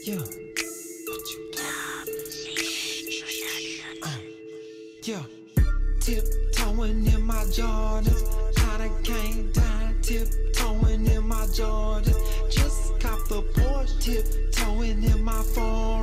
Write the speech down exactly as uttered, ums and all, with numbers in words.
Yeah. What you uh, yeah. Tiptoeing in my Jordans. Kinda came down, tiptoeing in my Jordans. Just cop the Porsche, tiptoeing in my phone.